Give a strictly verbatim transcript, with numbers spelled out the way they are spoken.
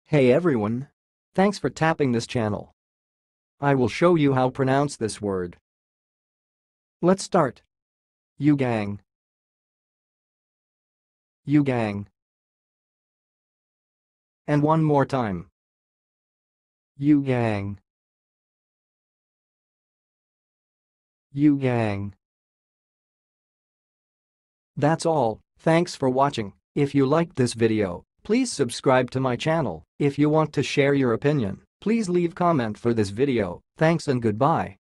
Hey everyone! Thanks for tapping this channel. I will show you how pronounce this word. Let's start. Yuegang. Yuegang. And one more time. Yuegang. Yuegang. That's all. Thanks for watching. If you liked this video, please subscribe to my channel. If you want to share your opinion, please leave comment for this video. Thanks and goodbye.